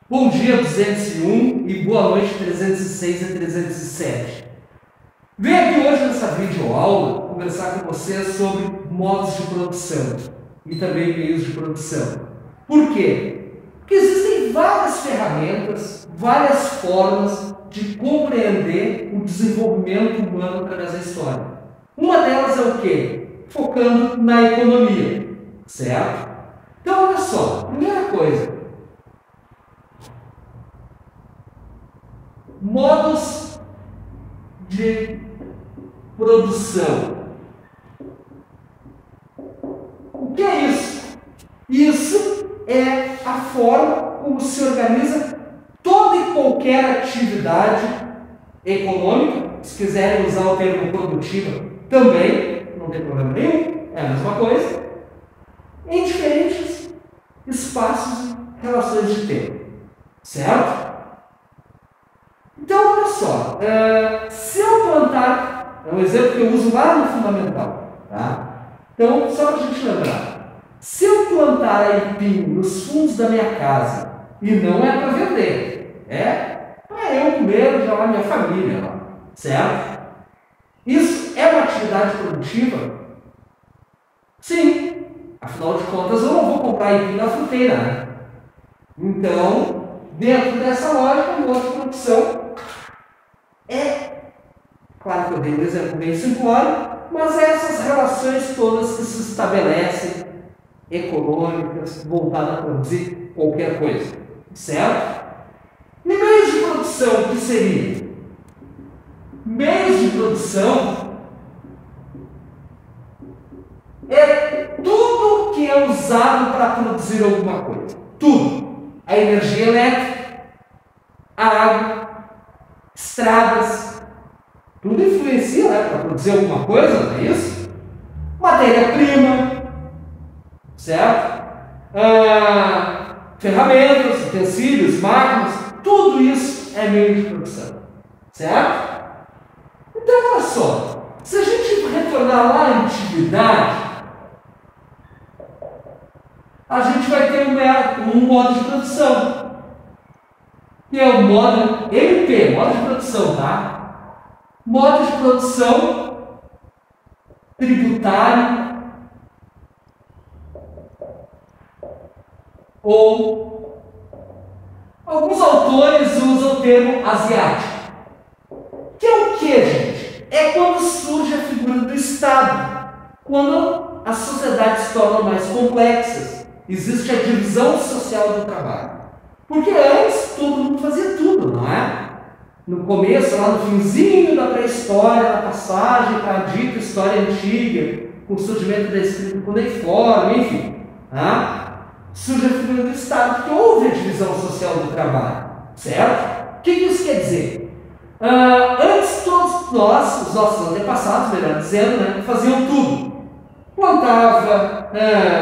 Bom dia 201 e boa noite 306 e 307. Venho aqui hoje nessa videoaula conversar com vocês sobre modos de produção e também meios de produção. Por quê? Porque existem várias ferramentas, várias formas de compreender o desenvolvimento humano através da história. Uma delas é o quê? Focando na economia, certo? Então, olha só, primeira coisa, modos de produção. O que é isso? Isso é a forma como se organiza toda e qualquer atividade econômica. Se quiserem usar o termo produtiva, também, não tem problema nenhum, é a mesma coisa, em diferentes espaços e relações de tempo, certo? Então, olha só, se eu plantar, é um exemplo que eu uso lá no fundamental, tá? Então, só para a gente lembrar, se eu plantar aipim nos fundos da minha casa, e não é para vender, é para eu comer já lá minha família, lá, certo? Isso é uma atividade produtiva? Sim, afinal de contas eu não vou comprar aipim na fruteira, né? Então, dentro dessa lógica, o modo de produção claro que eu dei um exemplo bem simplório, mas essas relações todas que se estabelecem, econômicas, voltadas a produzir qualquer coisa, certo? E meios de produção, o que seria? Meios de produção é tudo que é usado para produzir alguma coisa. Tudo. A energia elétrica, a água, estradas, tudo influencia, né, para produzir alguma coisa, não é isso? Matéria-prima, certo? Ferramentas, utensílios, máquinas, tudo isso é meio de produção, certo? Então, olha só, se a gente retornar lá à antiguidade, a gente vai ter um modo de produção, que é o modo MP, modo de produção, tá? Modo de produção tributário ou alguns autores usam o termo asiático. Que é o que, gente? É quando surge a figura do Estado, quando as sociedades se tornam mais complexas, existe a divisão social do trabalho. Porque antes todo mundo fazia tudo, não é? No começo, lá no finzinho da pré-história, na passagem para a dita história antiga, com o surgimento da escrita cuneiforme, enfim, surge a figura do Estado, porque houve a divisão social do trabalho, certo? O que isso quer dizer? Antes todos nós, os nossos antepassados, melhor dizendo, né, faziam tudo. Plantava,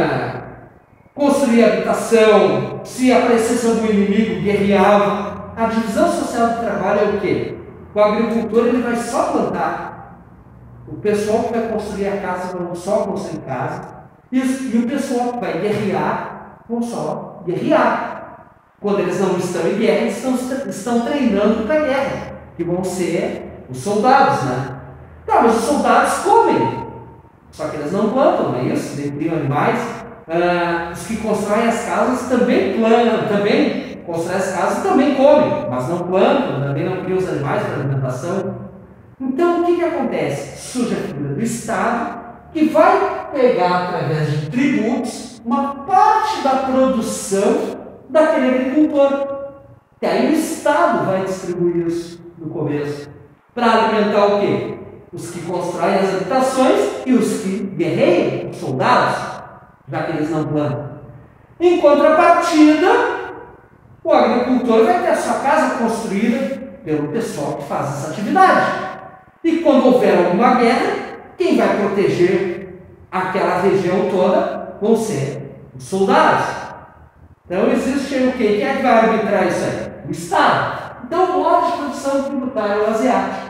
construía habitação, se aparecesse algum inimigo, guerreava. A divisão social do trabalho é o quê? O agricultor ele vai só plantar, o pessoal que vai construir a casa vão só construir casa, e o pessoal que vai guerrear vão só guerrear. Quando eles não estão em guerra, eles estão treinando para a guerra, que vão ser os soldados, né? Não, mas os soldados comem, só que eles não plantam, não é isso? Nem criam animais. Os que constroem as casas também plantam, também constroem as casas também comem, mas não plantam, também não criam os animais para alimentação. Então, o que acontece? Surge a figura do Estado, que vai pegar, através de tributos, uma parte da produção daquele agricultor. E aí o Estado vai distribuir isso no começo, para alimentar o quê? Os que constroem as habitações e os que guerreiam, os soldados, já que eles não plantam. Em contrapartida, o agricultor vai ter a sua casa construída pelo pessoal que faz essa atividade. E quando houver alguma guerra, quem vai proteger aquela região toda vão ser os soldados. Então existe o quê? Quem é que vai arbitrar isso aí? O Estado. Então o modo de produção tributária é o asiático.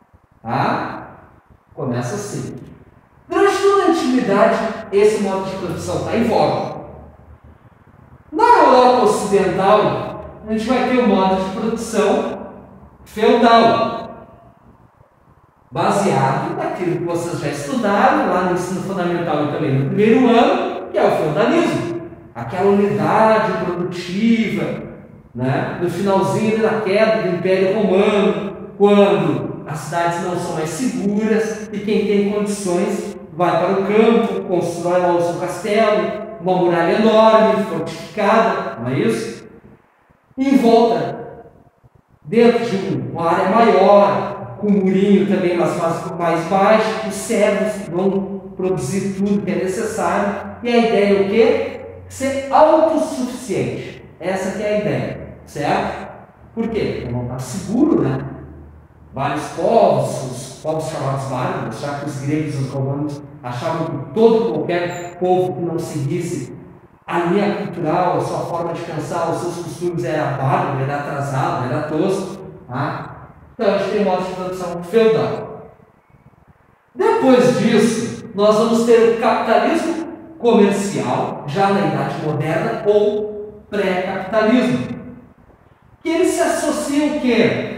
Começa assim. Durante toda a antiguidade, esse modo de produção está em voga. Na Europa Ocidental, a gente vai ter o modo de produção feudal, baseado naquilo que vocês já estudaram lá no ensino fundamental e também no primeiro ano, que é o feudalismo. Aquela unidade produtiva, né? No finalzinho da queda do Império Romano, quando as cidades não são mais seguras e quem tem condições vai para o campo, constrói lá o seu castelo, uma muralha enorme, fortificada, não é isso? E em volta, dentro de uma área maior, com um murinho também mais baixo, os servos vão produzir tudo que é necessário. E a ideia é o quê? Ser autossuficiente. Essa que é a ideia, certo? Por quê? Porque não está seguro, né? Vários povos, os povos chamados bárbaros, já que os gregos e os romanos achavam que qualquer povo que não seguisse a linha cultural, a sua forma de pensar, os seus costumes era bárbaro, era atrasado, era tosco. Tá? Então a gente tem um modo de produção feudal. Depois disso, nós vamos ter o capitalismo comercial, já na Idade Moderna, ou pré-capitalismo. Que eles se associam o quê?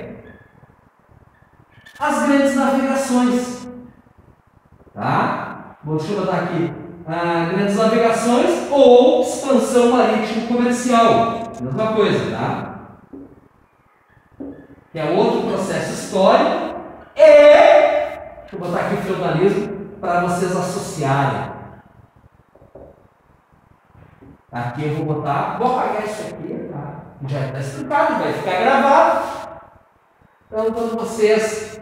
As grandes navegações. Tá? Deixa eu botar aqui. Grandes navegações ou expansão marítimo-comercial. Mesma coisa, tá? Que é outro processo histórico. Deixa eu botar aqui o feudalismo para vocês associarem. Aqui eu vou apagar isso aqui, tá? Já está explicado, vai ficar gravado. Então, quando vocês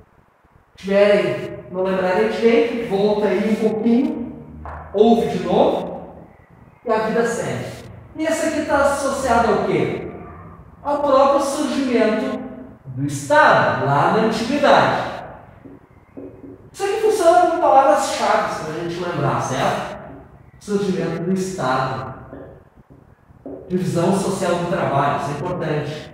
não lembrarem direito, volta aí um pouquinho, ouve de novo e a vida segue. E esse aqui está associado ao quê? Ao próprio surgimento do Estado, lá na Antiguidade. Isso aqui funciona com palavras-chave, para a gente lembrar, certo? Surgimento do Estado. Divisão social do trabalho, isso é importante.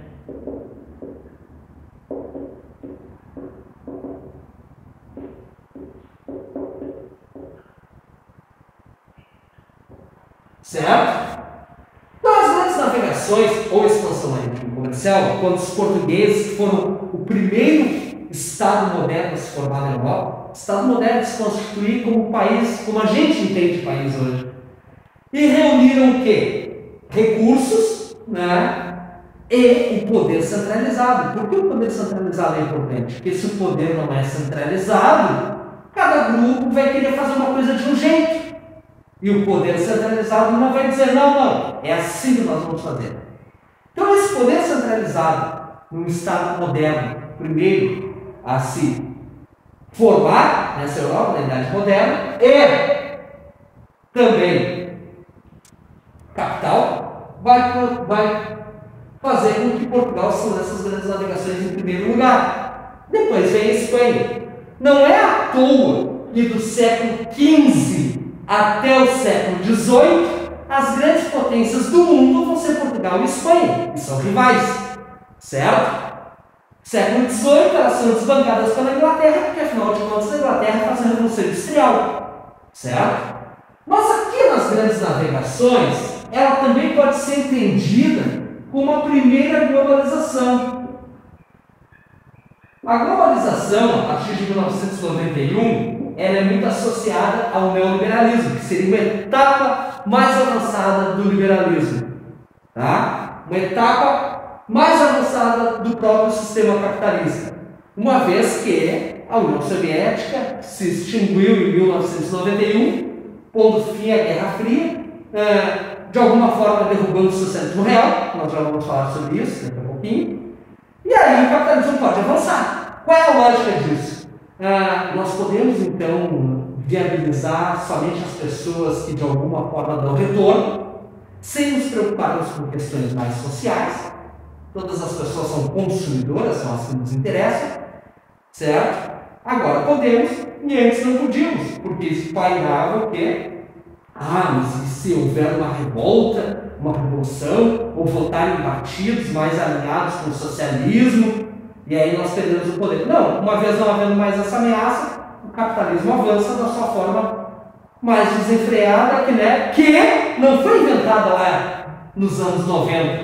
Certo? Então, as grandes navegações ou expansão marítima comercial, quando os portugueses foram o primeiro Estado moderno a se formar na Europa, o Estado moderno se constituir como um país, como a gente entende país hoje, e reuniram o quê? Recursos, né? E o poder centralizado. Por que o poder centralizado é importante? Porque se o poder não é centralizado, cada grupo vai querer fazer uma coisa de um jeito. E o poder centralizado não vai dizer, não, é assim que nós vamos fazer. Então, esse poder centralizado, num Estado moderno, primeiro a se formar nessa Europa, na Idade Moderna, e também capital, vai fazer com que Portugal se lance as grandes navegações em primeiro lugar. Depois vem a Espanha. Não é à toa que do século XV até o século XVIII, as grandes potências do mundo vão ser Portugal e Espanha, e são rivais, certo? Século XVIII, elas são desbancadas pela Inglaterra, porque afinal de contas a Inglaterra faz a Revolução Industrial, certo? Mas aqui nas grandes navegações, ela também pode ser entendida como uma primeira globalização. A globalização, a partir de 1991, ela é muito associada ao neoliberalismo, que seria uma etapa mais avançada do liberalismo. Tá? Uma etapa mais avançada do próprio sistema capitalista. Uma vez que a União Soviética se extinguiu em 1991, pondo fim à Guerra Fria, de alguma forma derrubando o socialismo real, nós já vamos falar sobre isso daqui a pouquinho, e aí o capitalismo pode avançar. Qual é a lógica disso? Nós podemos então viabilizar somente as pessoas que de alguma forma dão retorno, sem nos preocuparmos com questões mais sociais. Todas as pessoas são consumidoras, são as que nos interessam, certo? Agora podemos, e antes não podíamos, porque isso pairava o quê? Mas e se houver uma revolta, uma revolução, ou votar em partidos mais alinhados com o socialismo, e aí nós perdemos o poder? Não, uma vez não havendo mais essa ameaça, o capitalismo avança da sua forma mais desenfreada, que não foi inventada lá nos anos 90.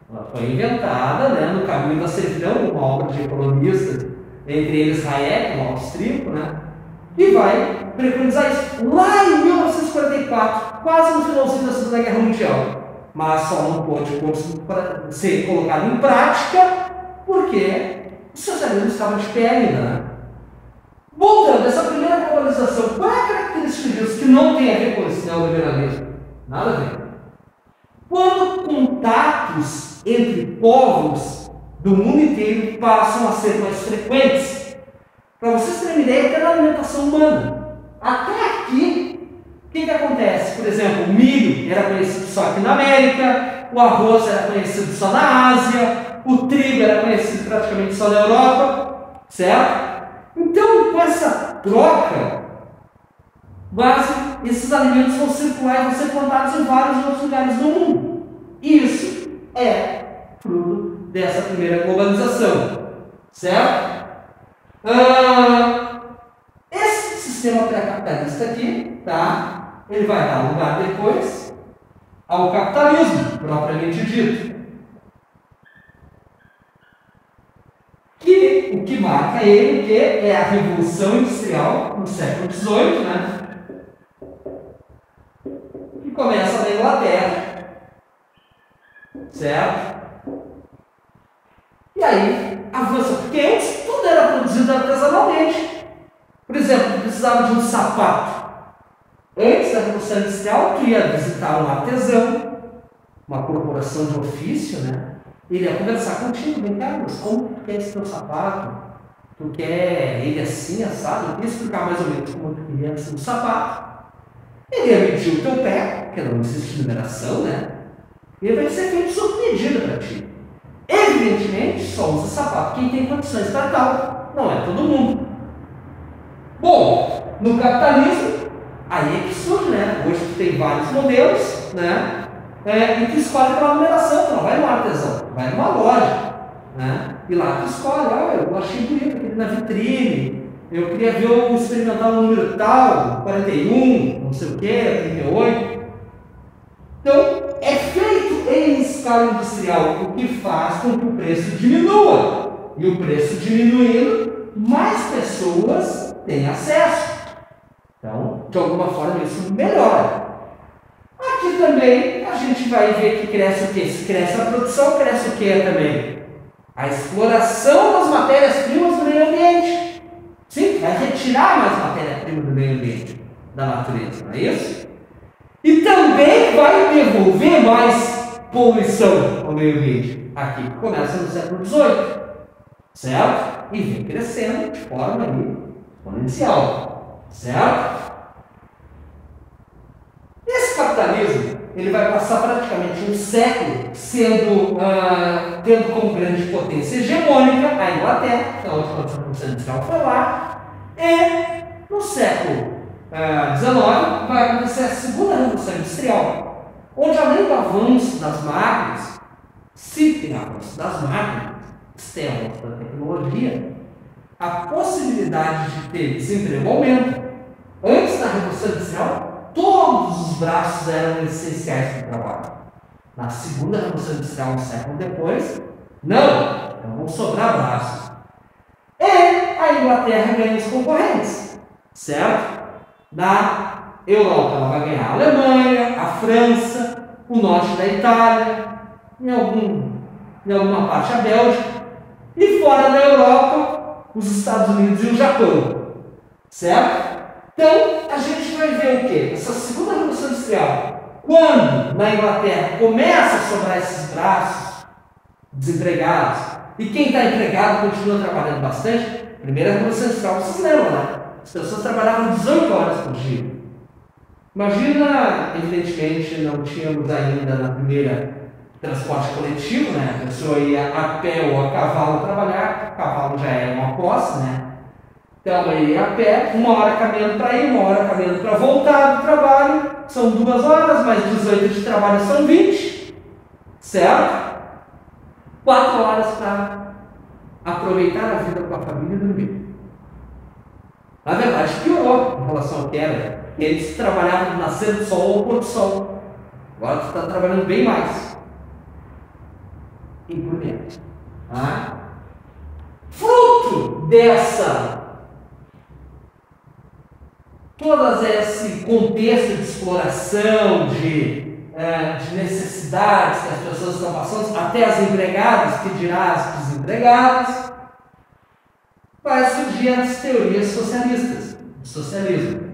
Ela foi inventada, né, no Caminho da Servidão, uma obra de economistas, entre eles Hayek, um austríaco, né, e vai preconizar isso lá em 1944, quase no finalzinho da Segunda Guerra Mundial. Mas só não pôde ser colocado em prática porque o socialismo estava de pé ainda. Né? Voltando, essa primeira globalização, qual é a característica disso que não tem a ver com esse neoliberalismo? Nada a ver. Quando contatos entre povos do mundo inteiro passam a ser mais frequentes, para vocês terem uma ideia, até na alimentação humana. Até aqui, o que acontece? Por exemplo, o milho era conhecido só aqui na América, o arroz era conhecido só na Ásia, o trigo era conhecido praticamente só na Europa, certo? Então, com essa troca, esses alimentos vão circular e vão ser plantados em vários outros lugares do mundo. Isso é fruto dessa primeira globalização, certo? Esse sistema pré-capitalista aqui, tá? Ele vai dar lugar depois ao capitalismo, propriamente dito. Que o que marca ele que é a Revolução Industrial no século XVIII, né? Que começa na Inglaterra, certo? E aí avança, porque antes tudo era produzido artesanalmente. Por exemplo, precisava de um sapato. Antes da Revolução Industrial, tu ia visitar um artesão, uma corporação de ofício, né? Ele ia conversar contigo, vem cá, mas como tu quer esse teu sapato? Tu quer ele assim, assado? Eu queria explicar mais ou menos como tu queria assim, um sapato. Ele ia medir o teu pé, porque não existe numeração, né? E ele vai ser feito sob medida para ti. Evidentemente, só usa sapato quem tem condições para tal. Não é todo mundo. Bom, no capitalismo, aí é que surge, né? Hoje tu tem vários modelos, né? E tu escolhe pela numeração, tu não vai no artesão, vai numa loja, né? E lá tu escolhe, eu achei bonito aquele na vitrine, eu queria ver experimentar um número tal, 41, não sei o que, 38. Então, é feito em escala industrial, o que faz com que o preço diminua. E o preço diminuindo, mais pessoas têm acesso. Então, de alguma forma, isso melhora. Aqui também a gente vai ver que cresce o quê? Se cresce a produção, cresce o quê também? A exploração das matérias-primas do meio ambiente. Sim, vai retirar mais matéria-prima do meio ambiente, da natureza, não é isso? E também vai devolver mais poluição ao meio ambiente. Aqui começa no século XVIII, certo? E vem crescendo de forma exponencial, certo? Esse capitalismo, ele vai passar praticamente um século tendo como grande potência hegemônica a Inglaterra, que a última Revolução Industrial foi lá, e no século XIX vai acontecer a segunda Revolução Industrial, onde além do avanço das máquinas, se tem avanço das máquinas, se tem avanço da tecnologia, a possibilidade de ter desemprego aumenta. Antes da Revolução Industrial, todos os braços eram essenciais para o trabalho. Na segunda Revolução Industrial, um século depois, não vão sobrar braços. E a Inglaterra ganha os concorrentes, certo? Na Europa, ela vai ganhar a Alemanha, a França, o norte da Itália, em alguma parte a Bélgica, e fora da Europa, os Estados Unidos e o Japão, certo? Então, a gente vai ver o quê? Essa segunda Revolução Industrial, quando na Inglaterra começa a sobrar esses braços desempregados, e quem está empregado continua trabalhando bastante, primeira Revolução Industrial, vocês lembram, né? As pessoas trabalhavam 18 horas por dia. Imagina, evidentemente, não tínhamos ainda na primeira transporte coletivo, né? A pessoa ia a pé ou a cavalo trabalhar, o cavalo já era uma posse, né? Então, ela ia a pé, 1 hora caminhando para ir, 1 hora caminhando para voltar do trabalho, são 2 horas, mais 18 de trabalho são 20, certo? 4 horas para aproveitar a vida com a família e dormir. Na verdade, piorou em relação ao que era. Eles trabalhavam no nascer do sol ou pôr do sol. Agora tu está trabalhando bem mais. e por dentro. Tá? Fruto dessa todo esse contexto de exploração, de necessidades que as pessoas estão passando, até as empregadas, que dirá as desempregadas, vai surgir as teorias socialistas, do socialismo.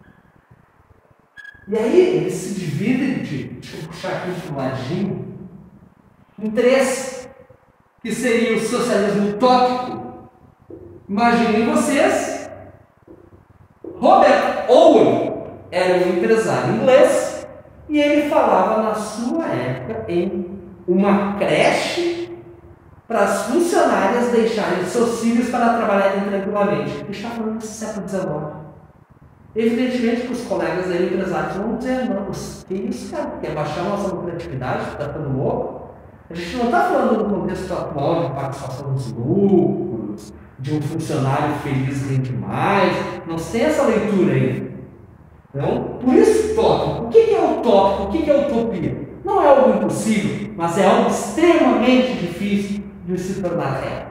E aí eles se dividem, deixa eu puxar aqui para o ladinho, em três, que seria o socialismo utópico. Imaginem vocês, Robert Owen era um empresário inglês e ele falava na sua época em uma creche para as funcionárias deixarem seus filhos para trabalharem tranquilamente. Ele está falando do século XIX. Evidentemente que os colegas dele, empresários, vão dizer, não, que isso, cara, quer baixar a nossa lucratividade, está ficando louco. A gente não está falando do contexto atual de participação dos lucros, de um funcionário feliz rende mais, não se tem essa leitura ainda. Então, por isso utópico. O que é utópico? O que é utopia? Não é algo impossível, mas é algo extremamente difícil de se tornar real.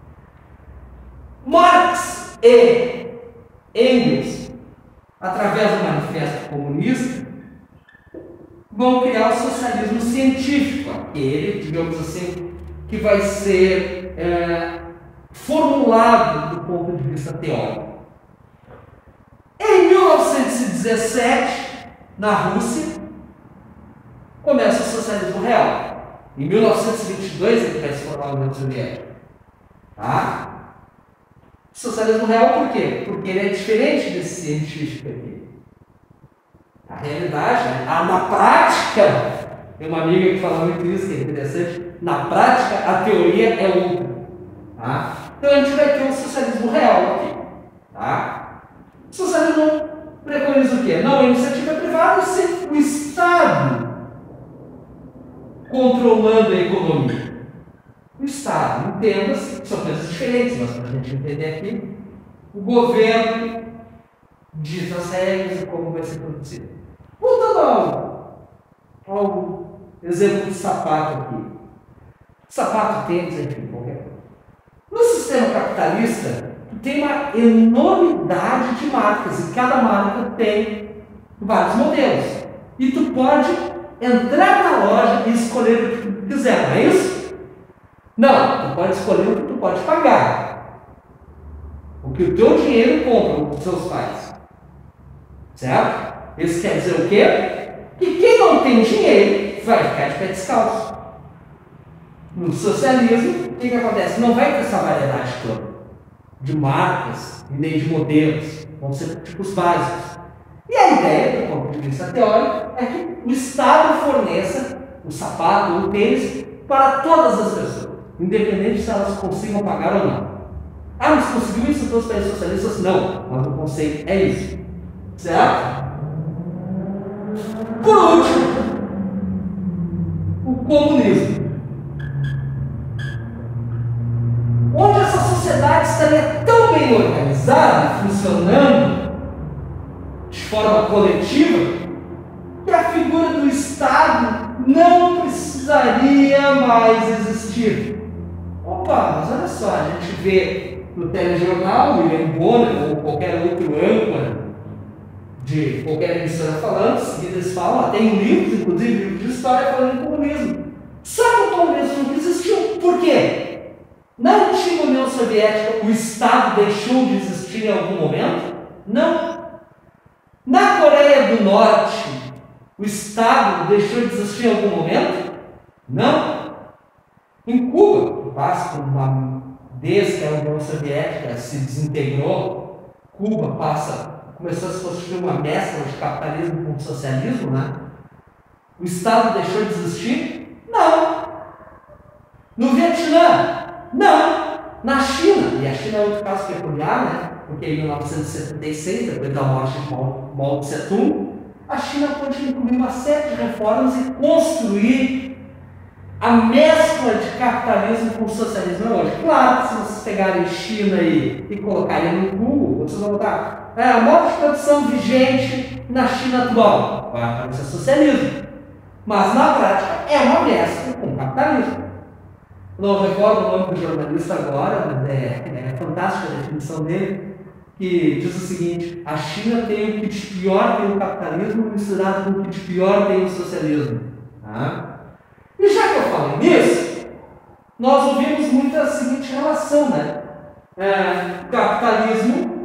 Marx e Engels, através do Manifesto Comunista, vão criar o socialismo científico, aquele, digamos assim, que vai ser formulado do ponto de vista teórico. Em 1917, na Rússia, começa o socialismo real. Em 1922, ele vai se formar a União Soviética. Tá? Socialismo real por quê? Porque ele é diferente desse científico aqui. A realidade, na prática, tem uma amiga que fala muito isso, que é interessante, na prática a teoria é outra. Tá? Então a gente vai ter um socialismo real aqui. Tá? O socialismo preconiza o quê? Não a iniciativa privada, sim o Estado controlando a economia. O Estado, entenda-se, são coisas diferentes, mas para a gente entender aqui, o governo diz as regras e como vai ser produzido. Voltando ao exemplo do sapato aqui. Sapato, tênis, enfim, qualquer coisa. No sistema capitalista, tem uma enormidade de marcas e cada marca tem vários modelos. E tu pode entrar na loja e escolher o que tu quiser, não é isso? Não, tu pode escolher o que tu pode pagar. O que o teu dinheiro compra, os seus pais. Certo? Isso quer dizer o quê? Que quem não tem dinheiro vai ficar de pé descalço. No socialismo, o que acontece? Não vai ter essa variedade toda de marcas e nem de modelos. Vão ser tipos básicos. E a ideia, do ponto de vista teórico, é que o Estado forneça o sapato ou o tênis para todas as pessoas, independente se elas consigam pagar ou não. Ah, mas conseguiu isso em todos os países socialistas? Não, mas o conceito é isso. Certo? Por último, o comunismo. Onde essa sociedade estaria tão bem organizada, funcionando de forma coletiva, que a figura do Estado não precisaria mais existir. Opa, mas olha só, a gente vê no telejornal, o William Bonner ou qualquer outro âncora de qualquer emissora falando, eles falam, até em livros, inclusive livros de história, falando em comunismo. Só que o comunismo não existiu. Por quê? Na antiga União Soviética, o Estado deixou de existir em algum momento? Não. Na Coreia do Norte, o Estado deixou de existir em algum momento? Não. Em Cuba, que passa por desde que a União Soviética se desintegrou, Cuba começou a se constituir uma mescla de capitalismo com socialismo, né? O Estado deixou de existir? Não. No Vietnã? Não. Na China, e a China é outro caso peculiar, né? Porque em 1976, depois da morte de Mao Tse-tung, a China pôde incluir uma série de reformas e construir a mescla de capitalismo com socialismo hoje. Claro, se vocês pegarem China e colocarem no Google, vocês vão botar a modo de produção vigente na China atual. Vai aparecer socialismo. Mas na prática é uma mescla com capitalismo. não recordo o nome do jornalista agora, mas é fantástica a definição dele, que diz o seguinte: a China tem o que de pior tem o capitalismo misturado com o que de pior tem o socialismo. Tá? E já que eu falei nisso, nós ouvimos muito a seguinte relação, né? Capitalismo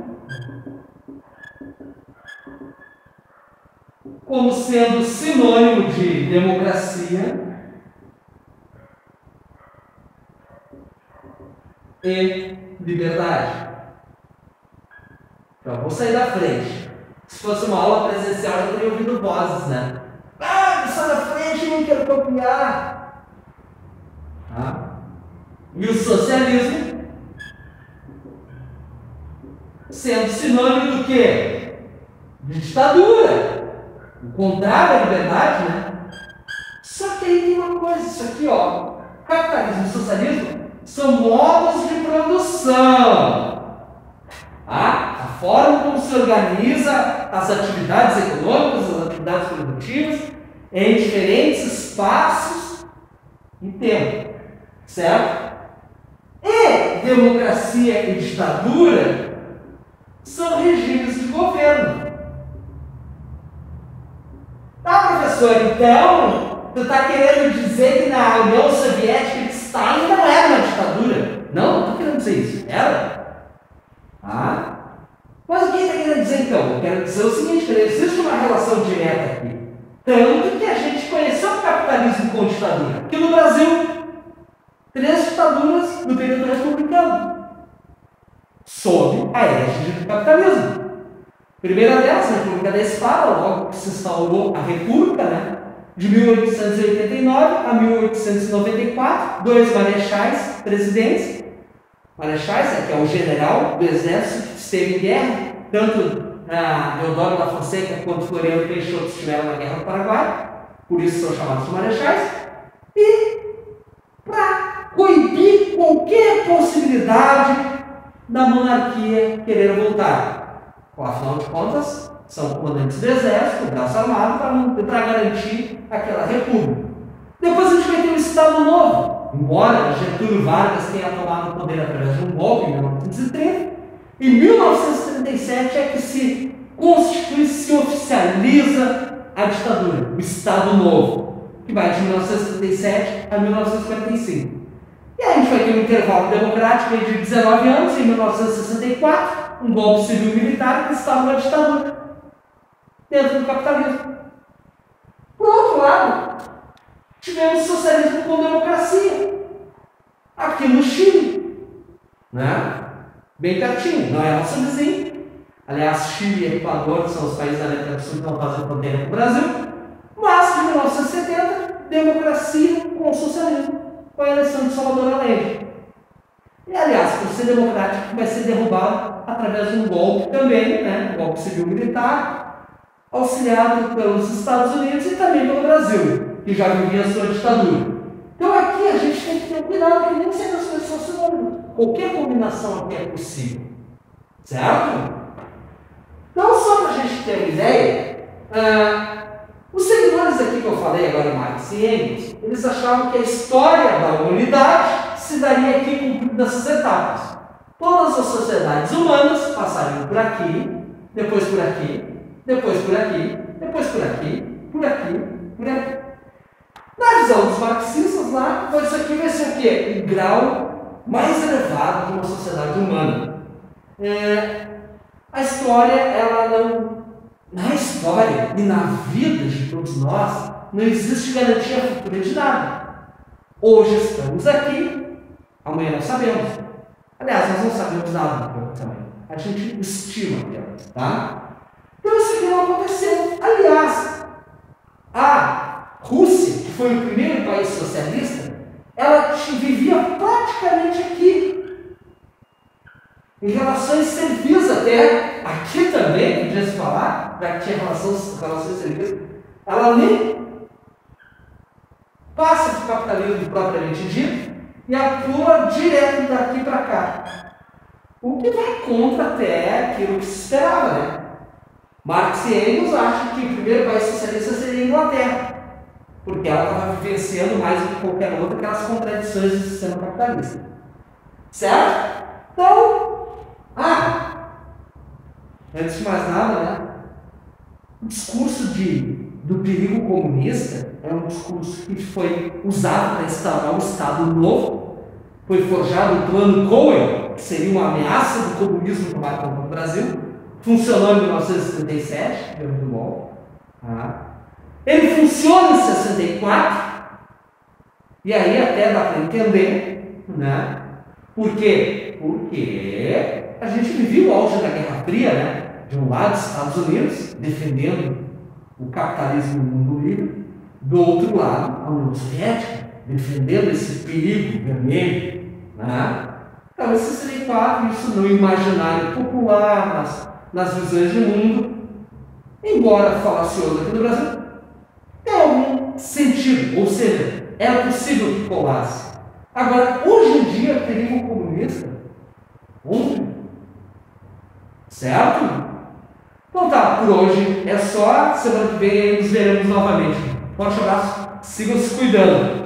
como sendo sinônimo de democracia e liberdade. Então, vou sair da frente. Se fosse uma aula presencial, eu teria ouvido vozes, né? Ah, sai da frente, não quero copiar. E o socialismo sendo sinônimo do quê? De ditadura. O contrário da liberdade, né? Só que aí tem uma coisa, isso aqui, ó. Capitalismo e socialismo são modos de produção. A forma como se organiza as atividades econômicas, as atividades produtivas, em diferentes espaços e tempo. Certo? E democracia e ditadura são regimes de governo. Tá, professor? Então, tu está querendo dizer que na União Soviética de Stalin não era uma ditadura? Não estou querendo dizer isso. Era? Mas o que está querendo dizer então? Eu quero dizer o seguinte: que existe uma relação direta aqui. Tanto que a gente conheceu o capitalismo com ditadura. Aqui no Brasil, 3 ditaduras no período republicano, sob a égide do capitalismo. Primeira delas, a República da Espada, logo que se instaurou a República, né? De 1889 a 1894, 2 marechais presidentes. Marechais, que é o general do exército que esteve em guerra, tanto Deodoro da Fonseca quanto Floriano Peixoto estiveram na Guerra do Paraguai, por isso são chamados de marechais, e para coibir qualquer possibilidade da monarquia querer voltar. Afinal de contas, são comandantes do exército, do braço armado, para garantir aquela república. Depois a gente vai ter um Estado Novo, embora Getúlio Vargas tenha tomado o poder através de um golpe em 1930, em 1937 é que se constitui, se oficializa a ditadura, o Estado Novo, que vai de 1937 a 1945. E aí a gente vai ter um intervalo democrático de 19 anos, em 1964, um golpe civil-militar que instaura a ditadura dentro do capitalismo. Por outro lado, tivemos socialismo com democracia, aqui no Chile, né? Bem pertinho, não é nosso vizinho. Aliás, Chile e Equador são os países da América do Sul que não fazem fronteira com o Brasil. Mas, de 1970, democracia com socialismo, com a eleição de Salvador Allende. E, aliás, por ser democrático, vai ser derrubado através de um golpe também, né? Um golpe civil-militar, auxiliado pelos Estados Unidos e também pelo Brasil, que já vivia a sua ditadura. Então, aqui a gente tem que ter cuidado, que nem sempre as coisas são sinônimas. Qualquer combinação aqui é possível. Certo? Então, só para a gente ter uma ideia, os seguidores aqui que eu falei agora, Marx e Engels, eles achavam que a história da humanidade se daria aqui cumprindo essas etapas. Todas as sociedades humanas passariam por aqui, depois por aqui, depois por aqui, depois por aqui, por aqui, por aqui. Na visão dos marxistas lá, isso aqui vai ser o quê? O grau mais elevado de uma sociedade humana. A história, ela não... Na história e na vida de todos nós, não existe garantia futura de nada. Hoje estamos aqui, amanhã não sabemos. Aliás, nós não sabemos nada também. A gente estima apenas, tá? Então isso aqui não aconteceu. Aliás, a Rússia, que foi o primeiro país socialista, ela vivia praticamente aqui. Em relações civis até, aqui também, podia se falar, já que tinha relações civis, ela nem passa do capitalismo propriamente dito e atua direto daqui para cá. O que vai contra até aquilo que se esperava, né? Marx e Engels acham que o primeiro país socialista seria a Inglaterra. porque ela estava vivenciando mais do que qualquer outra aquelas contradições do sistema capitalista. Certo? Então, antes de mais nada, né? O discurso do perigo comunista é um discurso que foi usado para instaurar um Estado novo. Foi forjado o plano Cohen, que seria uma ameaça do comunismo tomar conta do Brasil. Funcionou em 1937, muito bom. Ele funciona em 64, e aí até dá para entender, né? Por quê? Porque a gente vivia o auge da Guerra Fria, né? De um lado, Estados Unidos, defendendo o capitalismo no mundo livre, do outro lado, a União Soviética, defendendo esse perigo vermelho. Né? Então, esse 64, isso no imaginário popular, nas visões de mundo, embora falacioso aqui no Brasil, tem algum sentido, ou seja, era possível que colasse. Agora, hoje em dia, perigo comunista, onde? Certo? Então tá, por hoje é só. Semana que vem nos veremos novamente. Forte abraço, sigam se cuidando.